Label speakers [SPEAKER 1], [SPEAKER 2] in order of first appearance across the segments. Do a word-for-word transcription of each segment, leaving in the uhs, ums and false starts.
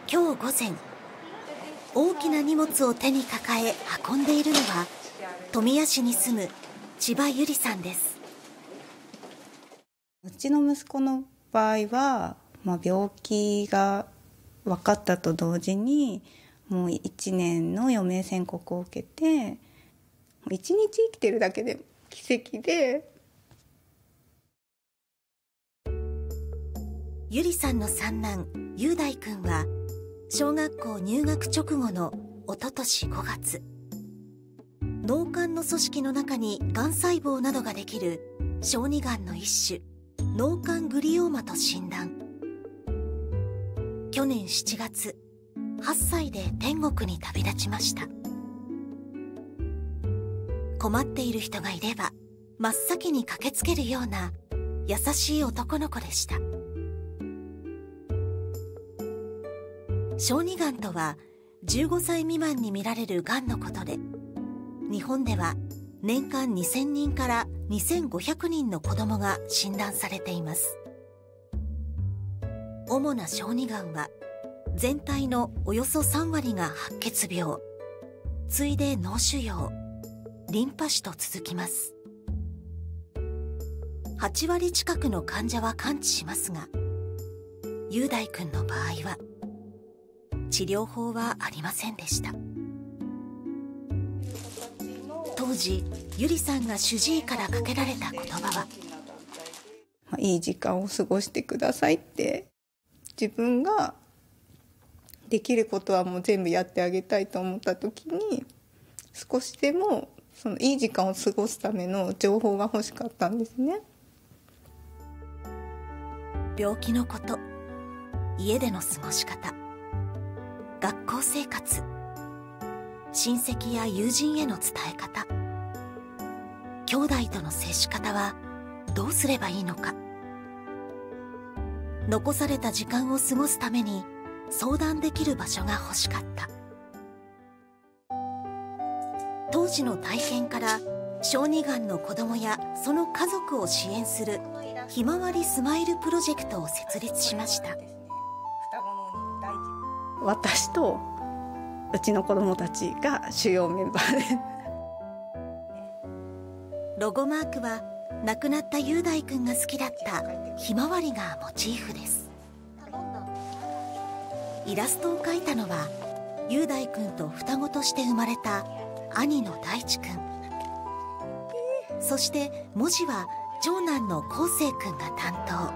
[SPEAKER 1] 今日午前、大きな荷物を手に抱え運んでいるのは富谷市に住む千葉ゆりさんです。
[SPEAKER 2] うちの息子の場合は、まあ、病気が分かったと同時にもういちねんの余命宣告を受けて、いちにち生きてるだけで奇跡で。
[SPEAKER 1] ゆりさんの三男雄大くんは小学校入学直後のおととしごがつ、脳幹の組織の中にがん細胞などができる小児がんの一種、脳幹グリオーマと診断。去年しちがつ、はっさいで天国に旅立ちました。困っている人がいれば真っ先に駆けつけるような優しい男の子でした。小児がんとはじゅうごさい未満に見られるがんのことで、日本では年間にせんにんからにせんごひゃくにんの子どもが診断されています。主な小児がんは全体のおよそさんわりが白血病、次いで脳腫瘍、リンパ腫と続きます。はちわり近くの患者は完治しますが、雄大くんの場合は治療法はありませんでした。当時ゆりさんが主治医からかけられた言葉は、
[SPEAKER 2] いい時間を過ごしてくださいって、自分ができることはもう全部やってあげたいと思った時に、少しでもそのいい時間を過ごすための情報が欲しかったんですね。
[SPEAKER 1] 病気のこと、家での過ごし方、学校生活、親戚や友人への伝え方、兄弟との接し方はどうすればいいのか。残された時間を過ごすために相談できる場所が欲しかった。当時の体験から小児がんの子どもやその家族を支援するひまわりスマイルプロジェクトを設立しました。
[SPEAKER 2] 私とうちの子どもたちが主要メンバーで
[SPEAKER 1] ロゴマークは亡くなった雄大くんが好きだったひまわりがモチーフです。イラストを描いたのは雄大くんと双子として生まれた兄の大地くん、そして文字は長男の昴生くんが担当。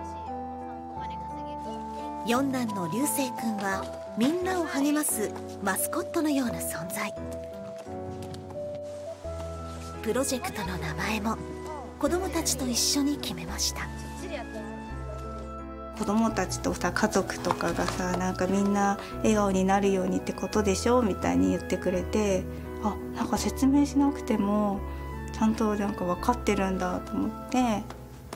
[SPEAKER 1] 四男の流星くんはみんなを励ますマスコットのような存在。プロジェクトの名前も子どもたちと一緒に決めました。
[SPEAKER 2] 子どもたちとさ、家族とかがさ、なんかみんな笑顔になるようにってことでしょみたいに言ってくれて、あ、なんか説明しなくてもちゃんとなんか分かってるんだと思って。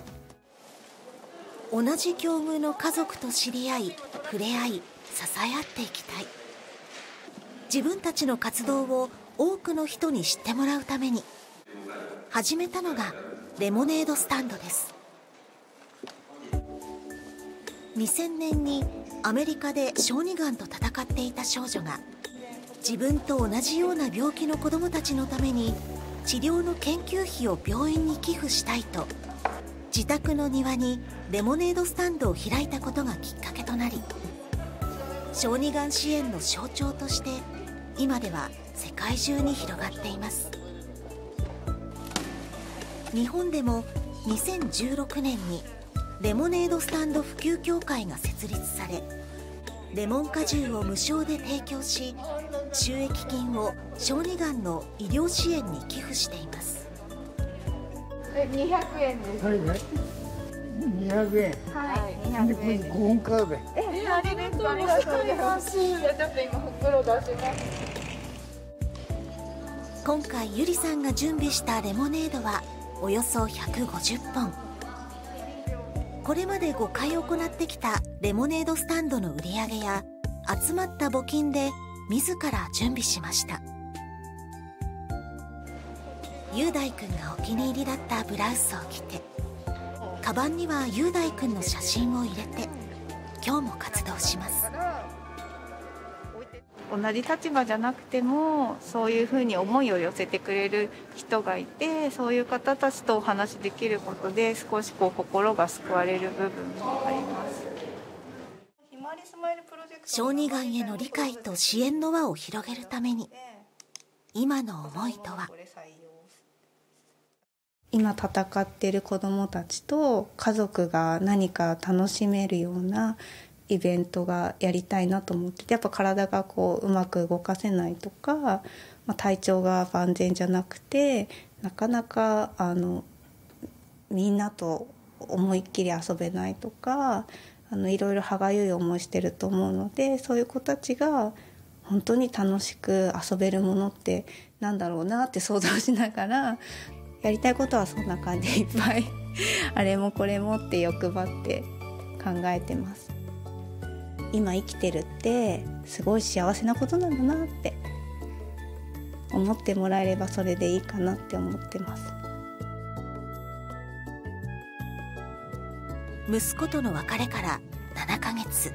[SPEAKER 1] 同じ境遇の家族と知り合い、触れ合い、支え合っていきたい。自分たちの活動を多くの人に知ってもらうために始めたのがレモネードスタンドです。にせんねんにアメリカで小児がんと闘っていた少女が、自分と同じような病気の子どもたちのために治療の研究費を病院に寄付したいと、自宅の庭にレモネードスタンドを開いたことがきっかけとなり、小児がん支援の象徴として今では世界中に広がっています。日本でもにせんじゅうろくねんにレモネードスタンド普及協会が設立され、レモン果汁を無償で提供し、収益金を小児がんの医療支援に寄付しています。
[SPEAKER 3] にひゃくえんです。
[SPEAKER 4] はいはい。にひゃくえん。
[SPEAKER 3] はい、にひゃくえん。
[SPEAKER 4] ごほんカード。
[SPEAKER 3] え、ありがとうございます。じゃあちょっと今袋出します。
[SPEAKER 1] 今回ゆりさんが準備したレモネードはおよそひゃくごじゅっぽん。これまでごかい行ってきたレモネードスタンドの売り上げや集まった募金で自ら準備しました。雄大くんがお気に入りだったブラウスを着て、カバンには雄大くんの写真を入れて今日も活動します。
[SPEAKER 2] 同じ立場じゃなくてもそういうふうに思いを寄せてくれる人がいて、そういう方たちとお話しできることで少しこう心が救われる部分もあります。
[SPEAKER 1] 小児がんへの理解と支援の輪を広げるために今の思いとは。
[SPEAKER 2] 今戦っている子どもたちと家族が何か楽しめるようなイベントがやりたいなと思ってて、やっぱ体がこううまく動かせないとか、まあ、体調が万全じゃなくてなかなかあのみんなと思いっきり遊べないとか、あのいろいろ歯がゆい思いしてると思うので、そういう子たちが本当に楽しく遊べるものってなんだろうなって想像しながら、やりたいことはそんな感じでいっぱいあれもこれもって欲張って考えてます。今生きてるってすごい幸せなことなんだなって思ってもらえればそれでいいかなって思ってます。
[SPEAKER 1] 息子との別れからななかげつ、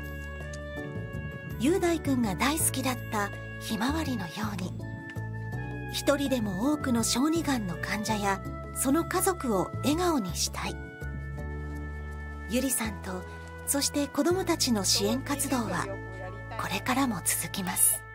[SPEAKER 1] 雄大くんが大好きだったひまわりのように、一人でも多くの小児がんの患者やその家族を笑顔にしたい。ゆりさんとそして子どもたちの支援活動はこれからも続きます。